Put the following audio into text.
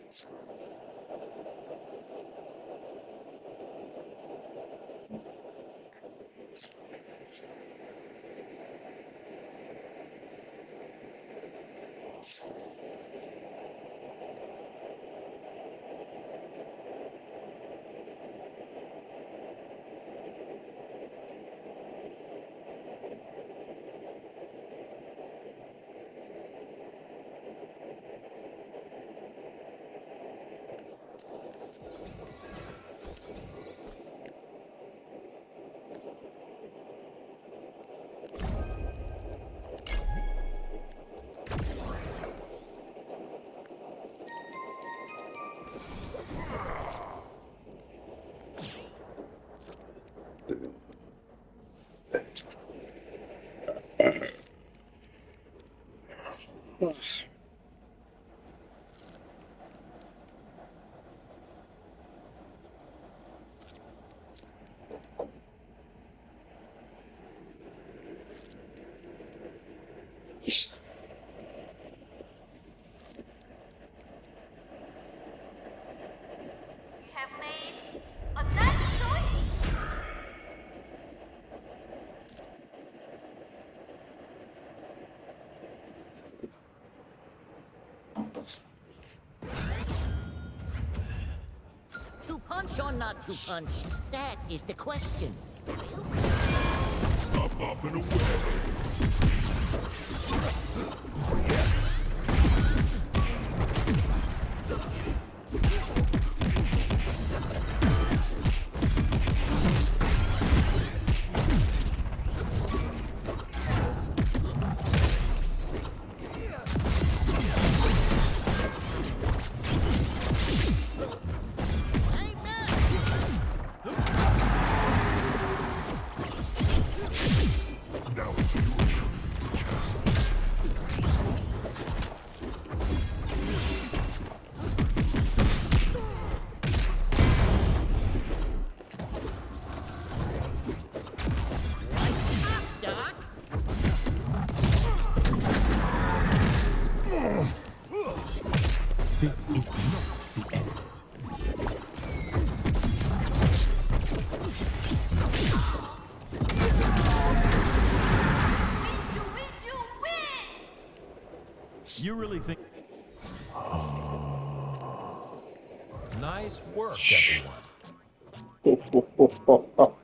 Have made a nice choice. To punch or not to punch? That is the question. Up and away. Now it's your turn. Doc? This is not the end. You really think... Nice work, everyone.